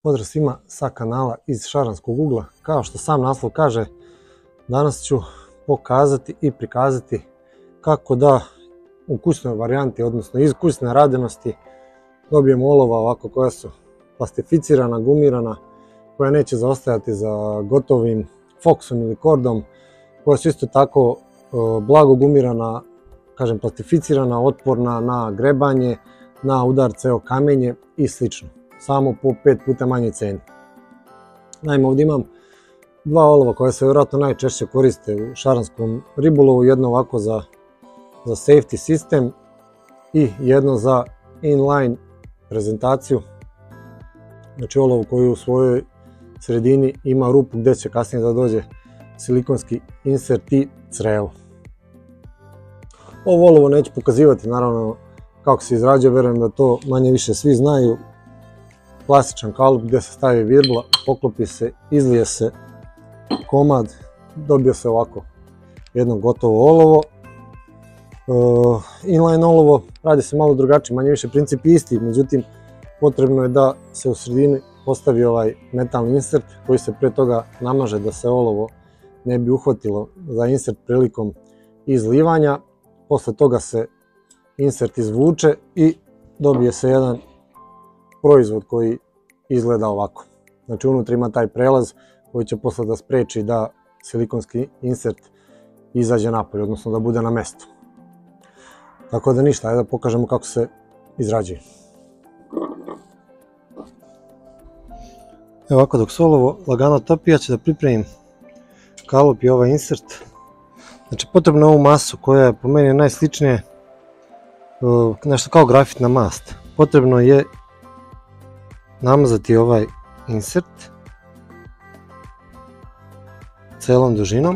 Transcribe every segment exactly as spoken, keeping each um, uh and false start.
Pozdrav svima sa kanala iz Šaranskog ugla. Kao što sam naslov kaže, danas ću pokazati i prikazati kako da u kućnoj varijanti, odnosno iz kućne radenosti, dobijemo olova ovako koja su plastificirana, gumirana, koja neće zaostajati za gotovim foksom ili kordom, koja su isto tako blago gumirana, kažem plastificirana, otporna na grebanje, na udarce o kamenje i slično. Samo po pet puta manje ceni. Naime, ovdje imam dva olova koja se vjerojatno najčešće koriste u šaranskom ribolovu, jedno ovako za, za safety sistem i jedno za inline prezentaciju. Znači olov koji u svojoj sredini ima rupu gdje će kasnije da dođe silikonski insert i crevo. Ovo olovo neću pokazivati naravno kako se izrađuje, vjerujem da to manje više svi znaju. Klasičan kalup gdje se stavi virbla, poklopi se, izlije se komad, dobio se ovako jedno gotovo olovo. Inline olovo radi se malo drugačije, manje više princip isti, međutim potrebno je da se u sredini postavi ovaj metalni insert koji se pre toga namaže da se olovo ne bi uhvatilo za insert prilikom izlivanja. Posle toga se insert izvuče i dobije se jedan proizvod koji izgleda ovako. Znači unutra ima taj prelaz koji će posle da spreči da silikonski insert izađe napolje, odnosno da bude na mestu. Tako da ništa, ajde da pokažemo kako se izrađuje. Evo ovako, dok se olovo lagano topi, ja ću da pripremim kalup i ovaj insert. Znači potrebno je ovu masu koja je po meni najsličnije nešto kao grafitna mast. Potrebno je namazati ovaj insert celom dužinom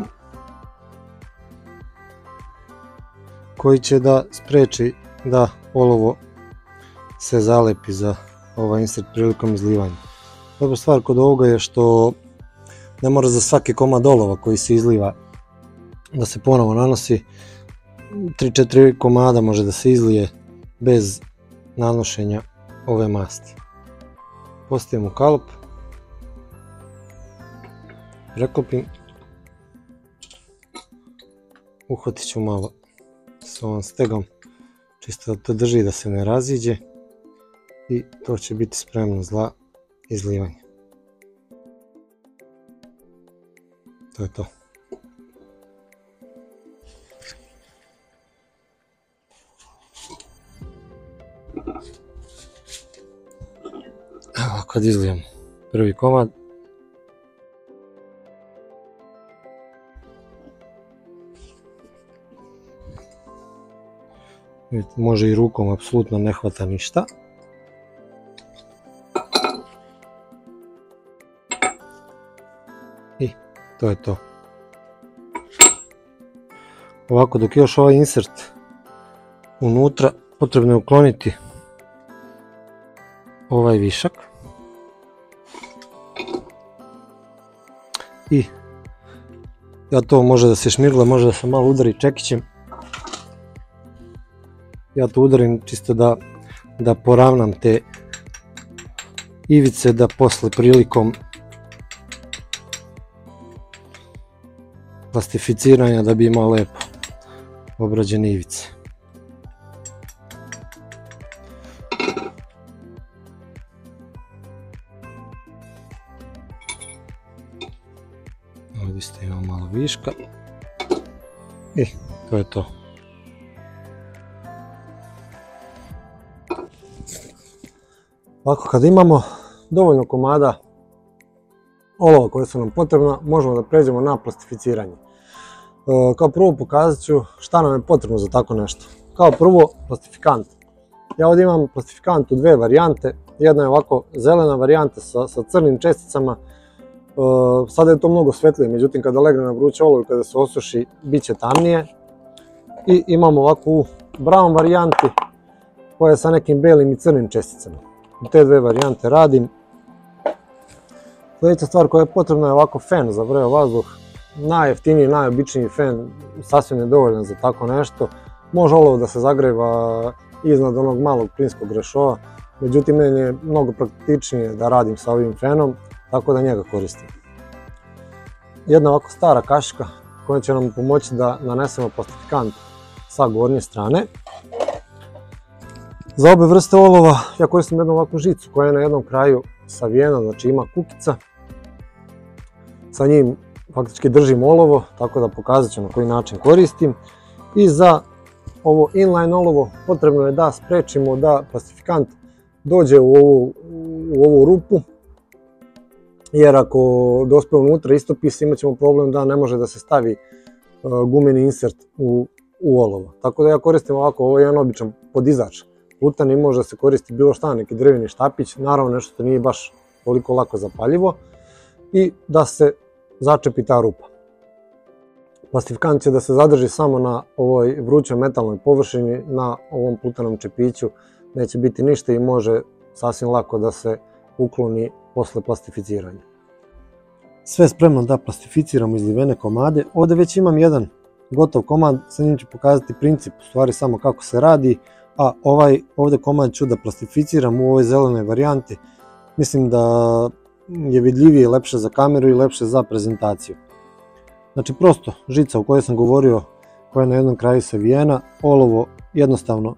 koji će da spreči da olovo se zalepi za ovaj insert prilikom izlivanja. Dobra stvar kod ovoga je što ne mora za svaki komad olova koji se izliva da se ponovo nanosi. tri četiri komada može da se izlije bez nanošenja ove masti. Postavim u kalup, preklopim, uhvatit ću malo s ovom stegom, čisto da to drži da se ne raziđe i to će biti spremno za izlivanje. To je to. Evo kad izlijem prvi komad, može i rukom, apsolutno ne hvata ništa. I to je to. Ovako dok je još ovaj insert unutra, potrebno je ukloniti ovaj višak i ja to može da se šmirgla, može da se malo udari čekićem. Ja to udarim čisto da, da poravnam te ivice, da posle prilikom plastificiranja da bi imao lepo obrađene ivice. Ovdje ste imamo malo viška i to je to. Ovako kad imamo dovoljno komada olova koje su nam potrebna, možemo da pređemo na plastificiranje. Kao prvo pokazat ću šta nam je potrebno za tako nešto. Kao prvo plastifikant. Ja ovdje imam plastifikant u dve varijante. Jedna je ovako zelena varijanta sa, sa crnim česticama. Sada je to mnogo svetlije, međutim kada legne na vruće olovo i kada se osuši bit će tamnije. I imamo ovako u brown varijanti koja je sa nekim belim i crnim česticama. U te dve varijante radim. Sljedeća stvar koja je potrebna je ovako fen za vreo vazduh. Najjeftiniji, najobičniji fen sasvim je dovoljan za tako nešto. Može olovo da se zagreva iznad onog malog plinskog rešova, međutim meni je mnogo praktičnije da radim sa ovim fenom, tako da njega koristim. Jedna ovako stara kašika koja će nam pomoći da nanesemo plastifikant sa gornje strane. Za obe vrste olova ja koristim jednu ovakvu žicu koja je na jednom kraju savijena, znači ima kukica. Sa njim faktički držim olovo, tako da pokazat ću na koji način koristim. I za ovo inline olovo potrebno je da sprečimo da plastifikant dođe u ovu, u ovu rupu, jer ako dospe unutra istopi se, imat ćemo problem da ne može da se stavi gumeni insert u, u olovo. Tako da ja koristim ovako, ovo je jedan običan podizač plutani, može da se koristi bilo šta, neki drveni štapić, naravno nešto što nije baš toliko lako zapaljivo, i da se začepi ta rupa. Plastifikant će da se zadrži samo na ovoj vrućoj metalnoj površini, na ovom plutanom čepiću neće biti ništa i može sasvim lako da se ukloni posle plastificiranja. Sve spremno da plastificiramo izlivene komade. Ovdje već imam jedan gotov komad, sa njim ću pokazati princip, u stvari samo kako se radi, a ovaj ovdje komad ću da plastificiram u ovoj zelenoj varijanti. Mislim da je vidljivije i lepše za kameru i lepše za prezentaciju. Znači prosto žica o kojoj sam govorio, koja je na jednom kraju savijena, olovo jednostavno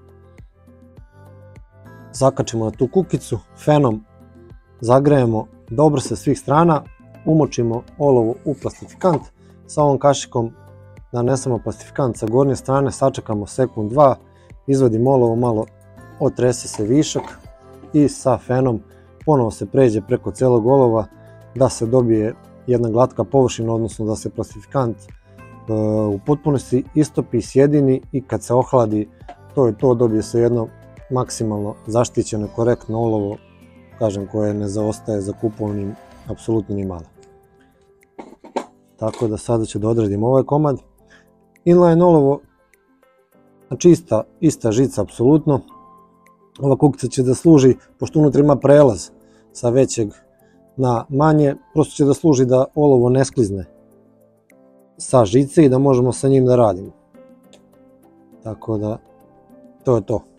zakačimo na tu kukicu, fenom zagrejemo dobro sa svih strana, umočimo olovo u plastifikant, sa ovom kašikom nanesemo plastifikant sa gornje strane, sačekamo sekund dva, izvadimo olovo, malo otrese se višak i sa fenom ponovo se pređe preko celog olova da se dobije jedna glatka površina, odnosno da se plastifikant u potpunosti istopi, sjedini i kad se ohladi, to je to, dobije se jedno maksimalno zaštićeno, korektno olovo, kažem, koje ne zaostaje za kupovnim apsolutno ni malo. Tako da sada ću da odradim ovaj komad. Inline olovo, znači ista, ista žica apsolutno. Ova kukica će da služi, pošto unutra ima prelaz sa većeg na manje, prosto će da služi da olovo ne sklizne sa žice i da možemo sa njim da radimo. Tako da, to je to.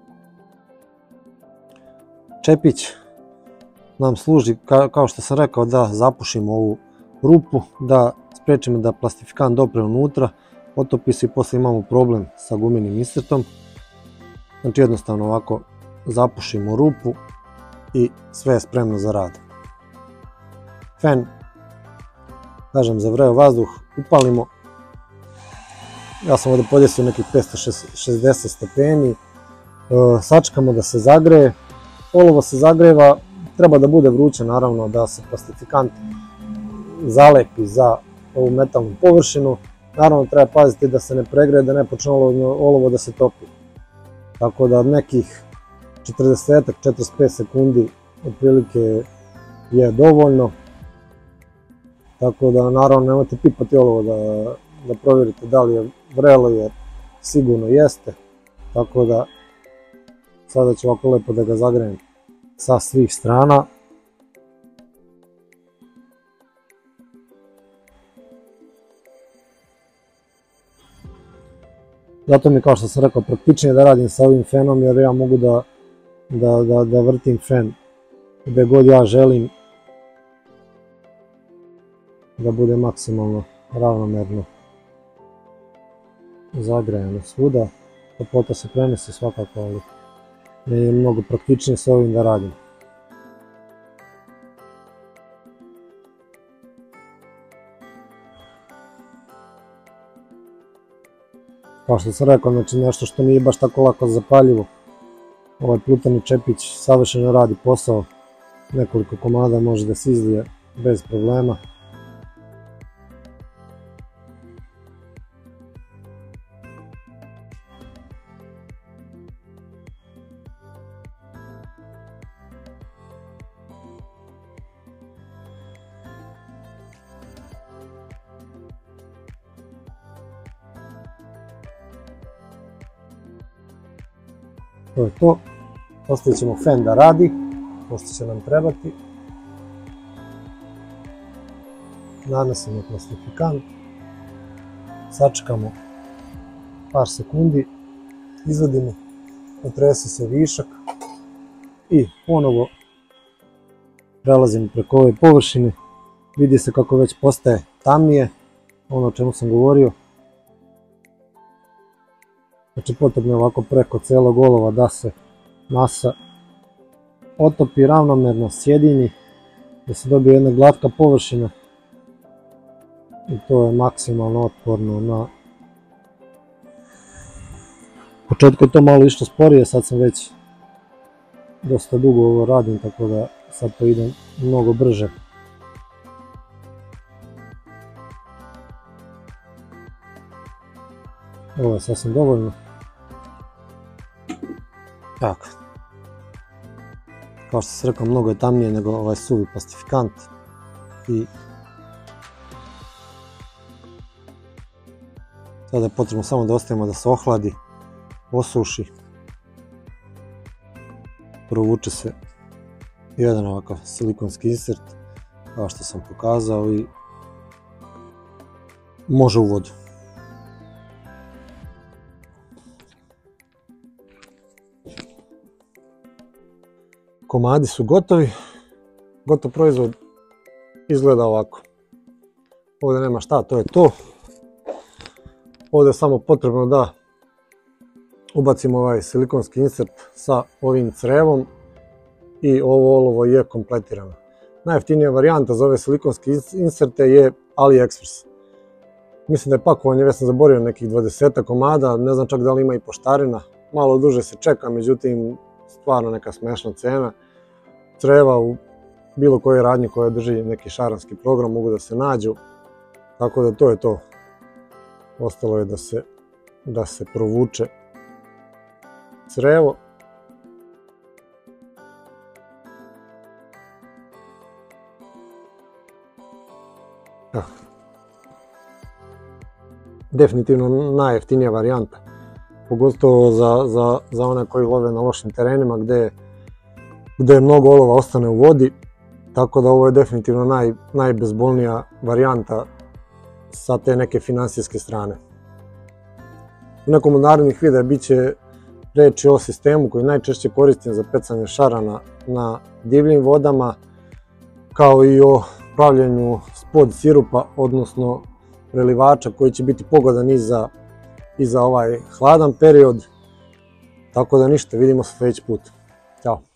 Čepić nam služi, kao što sam rekao, da zapušimo ovu rupu, da sprečimo da plastifikant dopre unutra, otopi se i posle imamo problem sa gumenim insertom. Znači jednostavno ovako zapušimo rupu i sve je spremno za rad. Fen, kažem, zavreo vazduh, upalimo. Ja sam ovdje podesio nekih petsto šezdeset stepeni, sačekamo da se zagreje. Olovo se zagreva, treba da bude vruće, naravno, da se plastifikant zalepi za ovu metalnu površinu. Naravno treba paziti da se ne pregreje, da ne počne olovo da se topi. Tako da nekih četrdeset do četrdeset pet sekundi otprilike je dovoljno. Tako da naravno nemojte pipati olovo da, da provjerite da li je vrelo, jer sigurno jeste. Tako da sada ću ovako lepo da ga zagrejem sa svih strana. Zato mi, kao što sam rekao, praktičnije da radim sa ovim fenom, jer ja mogu da, da, da, da vrtim fen gde god ja želim, da bude maksimalno ravnomerno zagrejano svuda. Toplota se prenese svakako, ali mi je mnogo praktičnije sa ovim da radim. Kao što sam rekao, znači nešto što nije baš tako lako zapaljivo. Ovaj plutani čepić savršeno radi posao, nekoliko komada može da se izlije bez problema. To je to, ostavit ćemo fen da radi, pošto će nam trebati. Nanesemo plastifikant, sačekamo par sekundi, izvadimo, otrese se višak i ponovo prelazim preko ove površine. Vidi se kako već postaje tamnije, ono o čemu sam govorio. Znači potrebno je ovako preko celog olova da se masa otopi ravnomerno, sjedini, da se dobije jedna glatka površina i to je maksimalno otporno na... U početku je to malo išlo sporije, sad sam već dosta dugo ovo radim, tako da sad to ide mnogo brže. Ovo je sasvim dovoljno. Tako. Kao što sam rekao, mnogo je tamnije nego ovaj suvi plastifikant. I sada je potrebno samo da ostavimo da se ohladi, osuši. Provuče se jedan ovakav silikonski insert, kao što sam pokazao, i može u vodu. Komadi su gotovi, gotov proizvod izgleda ovako. Ovdje nema šta, to je to. Ovdje je samo potrebno da ubacimo ovaj silikonski insert sa ovim crevom i ovo olovo je kompletirano. Najjeftinija varijanta za ove silikonske inserte je AliExpress. Mislim da je pakovanje, već sam zaboravio, nekih dvadesetak komada, ne znam čak da li ima i poštarina. Malo duže se čeka, međutim stvarno neka smešna cena. Creva u bilo kojoj radnji koja drži neki šaranski program mogu da se nađu, tako da to je to. Ostalo je da se, da se provuče crevo. Ah. Definitivno najjeftinija varijanta, pogotovo za, za, za one koji love na lošim terenima gde, gde mnogo olova ostane u vodi, tako da ovo je definitivno naj, najbezbolnija varijanta sa te neke finansijske strane. U nekom od narednih videa bit će reći o sistemu koji najčešće koristim za pecanje šarana na divljim vodama, kao i o pravljenju spod sirupa, odnosno prelivača koji će biti pogodan i za, i za ovaj hladan period. Tako da ništa, vidimo se sljedeći put. Ćao!